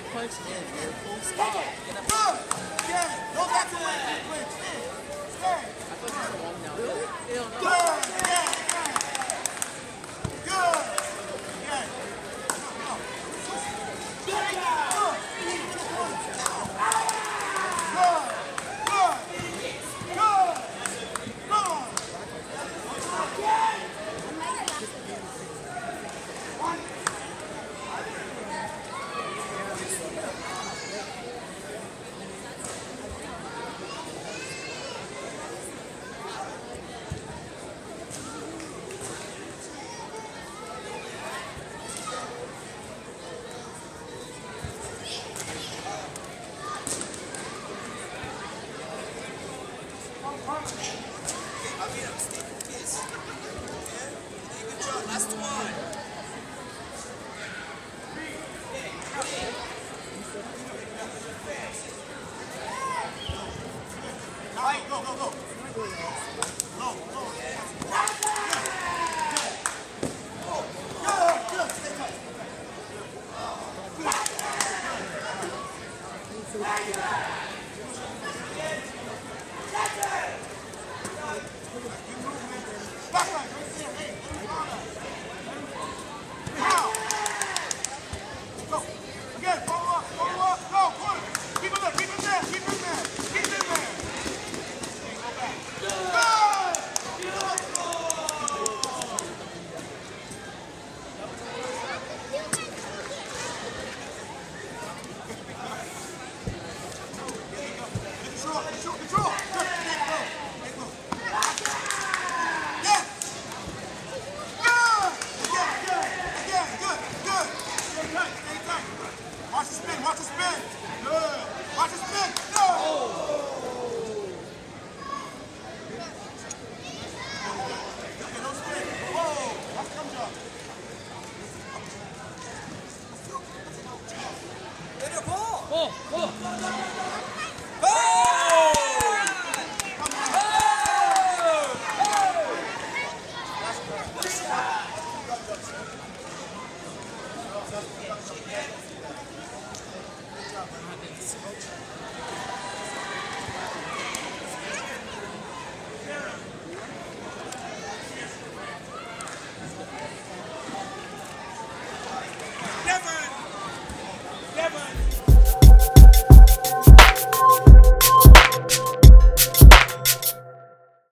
punch in, you're full stop. Get up. Good! Yeah! No, that's the way you quit. Stay! I thought you were walking down. Really? Hell no. Good! Yeah! Good! Yeah! Last one. Go, go, go. Low, low. Good. Stay tight. Back line, right there. Hey, how? Go. Again, follow up. Go, corner. Keep him there. Go back. Good! Control. Good. Let go. Yes. Good. Stay tight. Watch the spin. Good. Watch the spin. No. Okay, no spin. Whoa. Watch the come jump. Get your ball. Oh. Good job, man.